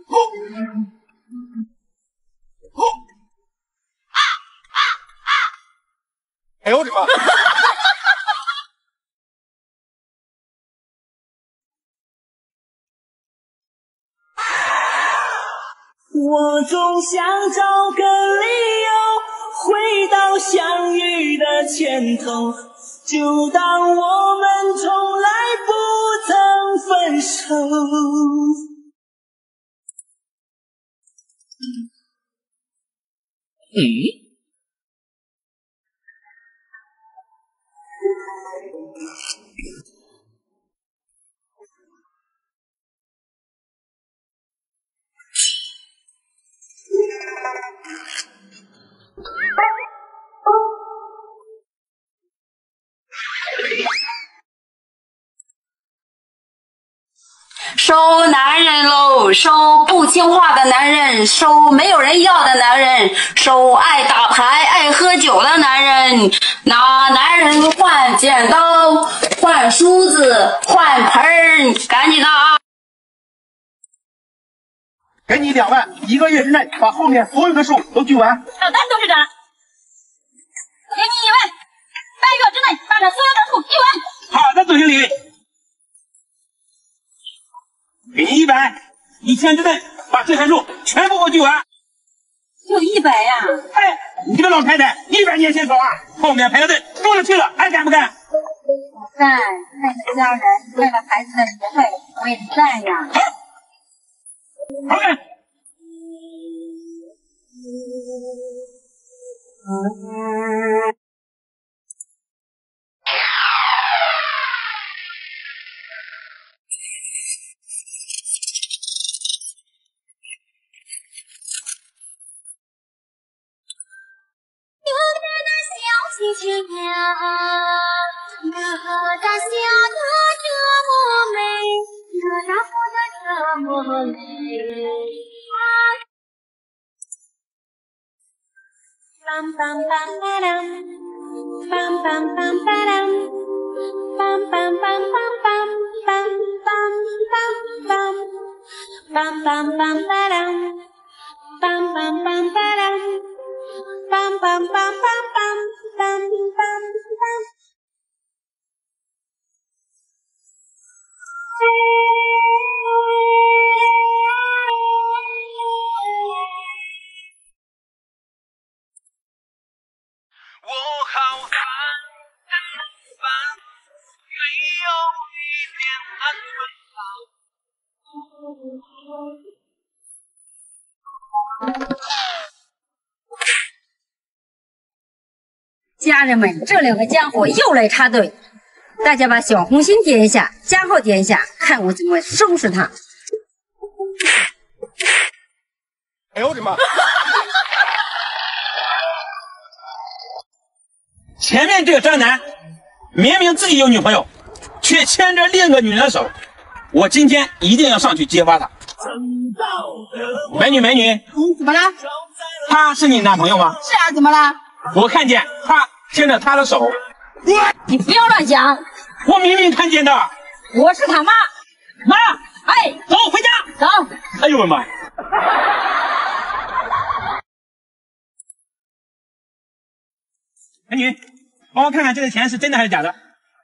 哎呦我的妈！ 我总想找个理由回到相遇的前头，就当我们从来不曾分手。 收男人喽，收不听话的男人，收没有人要的男人，收爱打牌爱喝酒的男人，拿男人换剪刀换梳子换盆儿，赶紧的啊！ 给你2万，1个月之内把后面所有的数都锯完。 账单都是这，给你1万，8个月之内把这所有的数锯完。 好的，总经理。给你100，1天之内把这些数全部给我锯完。 就100呀？ 哎，你这个老太太，100年前手啊，后面排的队多了去了，还敢不敢？ 我在，为了家人，为了孩子的学费，我也在呀。 好干。 心情呀，哪吒笑得这么美，哪吒哭得这么累。梆梆梆梆啷，梆梆梆梆啷，梆梆梆梆梆梆梆梆梆，梆梆梆梆啷，梆梆梆梆啷，梆梆梆梆梆。梆梆梆， 我好烦，真烦，没有一点安全感。 家人们，这2个家伙又来插队，大家把小红心点一下，加号点一下，看我怎么收拾他！ 哎呦我的妈！前面这个渣男，明明自己有女朋友，却牵着另一个女人的手，我今天一定要上去揭发他。美女， 怎么了？ 他是你男朋友吗？ 是啊，怎么了？ 我看见他牵着他的手。 你不要乱讲！ 我明明看见的。 我是他妈。 妈， 哎， 走回家。 走。 哎呦我的妈！美女，帮我看看这个钱是真的还是假的？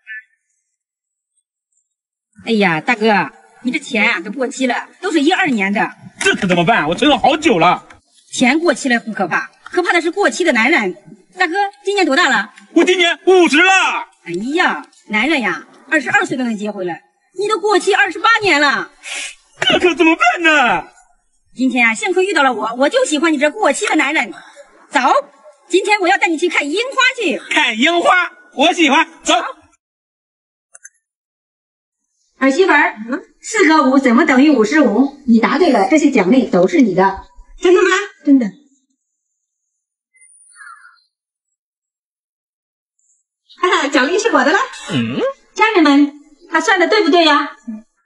哎呀，大哥，你这钱啊都过期了，都是12年的。 这可怎么办？我存了好久了。 钱过期了不可怕，可怕的是过期的男人。大哥，今年多大了？ 我今年50了。 哎呀，男人呀，22岁都能结婚了，你都过期28年了。 这可怎么办呢？ 今天啊，幸亏遇到了我，我就喜欢你这过期的男人。走，今天我要带你去看樱花去。 看樱花，我喜欢。走。 儿媳妇儿，4和5怎么等于55？你答对了，这些奖励都是你的。真的吗？真的。哈哈，奖励是我的了。家人们，他算的对不对呀？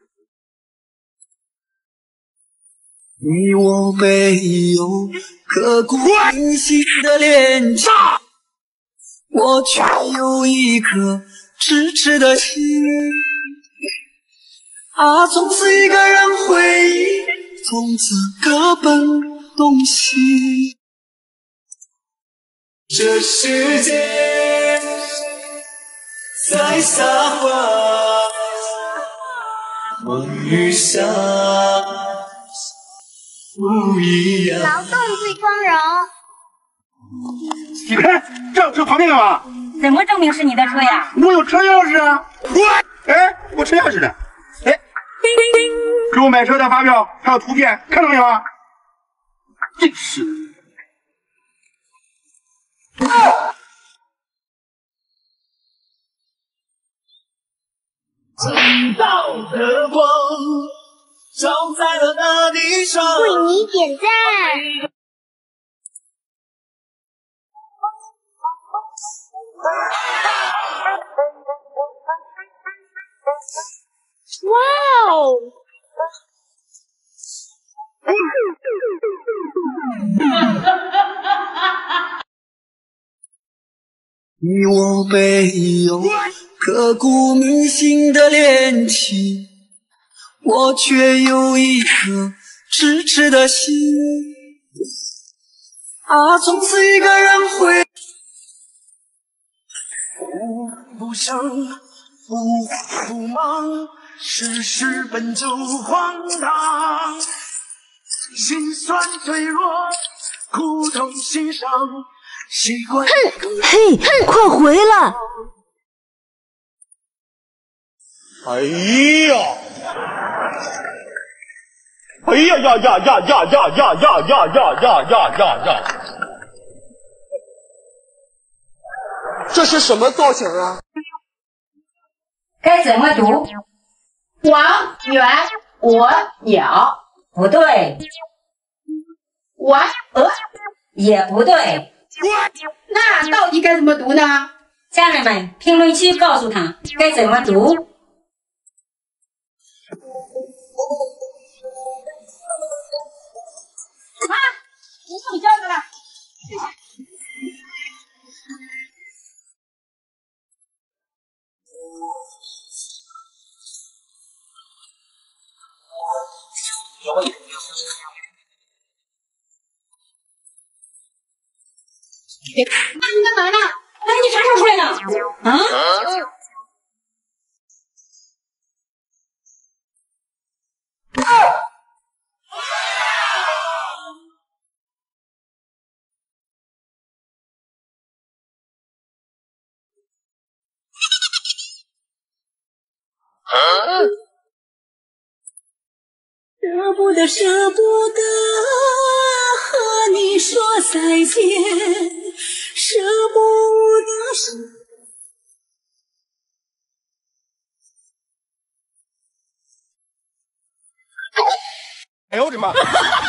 你我没有刻骨铭心的恋情，我却有一颗痴痴的心。啊，从此一个人回忆从此各奔东西。这世界在撒谎，梦与现不一样。 劳动最光荣。 你看，这车旁边干嘛？ 怎么证明是你的车呀？ 我有车钥匙啊！哎，我车钥匙呢？哎，给我买车的发票还有图片，看到没有啊？真是的。 正道的光照在了大地上。 为你点赞。哇哦！ 你我没有刻骨铭心的恋情，我却有一颗痴痴的心。啊，从此一个人回不想不忙，世事本就荒唐，心酸脆弱，苦痛心伤，习惯。 嘿，快回来！ 哎呀！哎呀呀呀呀呀呀呀呀呀呀呀！ 这是什么造型啊？ 该怎么读？王源我鸟不对，完也不对，那到底该怎么读呢？家人们，评论区告诉他该怎么读。妈，你送交的了。妈，你干嘛呢？哎，你啥时候出来的？啊？ 舍不得，舍不得和你说再见，舍不得。 哎呦我的妈！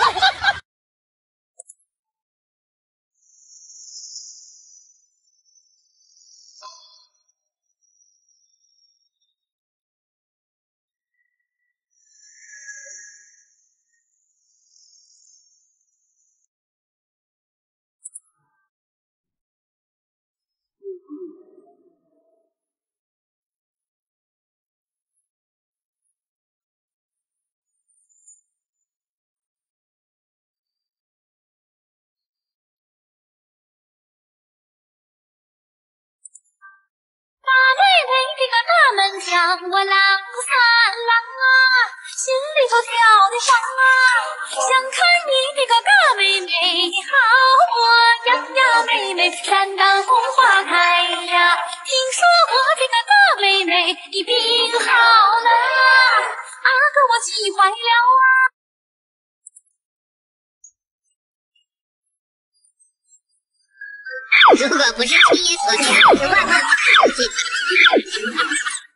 这个大门墙，我郎三郎啊，心里头跳的爽啊，想看你这个大妹妹，好我呀呀妹妹，山当红花开呀，听说我这个大妹妹你病好了，阿哥我气坏了啊。 如果不是亲眼所见，是万万不可能。